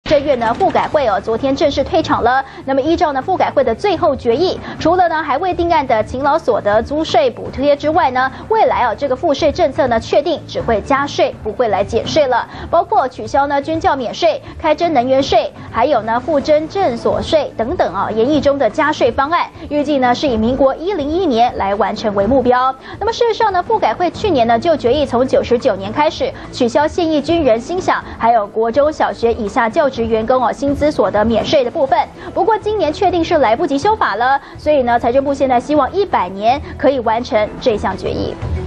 政院呢复改会昨天正式退场了。那么依照呢复改会的最后决议，除了呢还未定案的勤劳所得租税补贴之外呢，未来这个赋税政策呢确定只会加税，不会来减税了，包括取消呢军教免税、开征能源税，还有呢复征证所税等等研议中的加税方案，预计呢是以民国101年来完成为目标。那么事实上呢，复改会去年呢就决议从99年开始取消现役军人薪饷，还有国中小学以下教职员工薪资所得免税的部分。不过今年确定是来不及修法了，所以呢财政部现在希望100年可以完成这项决议。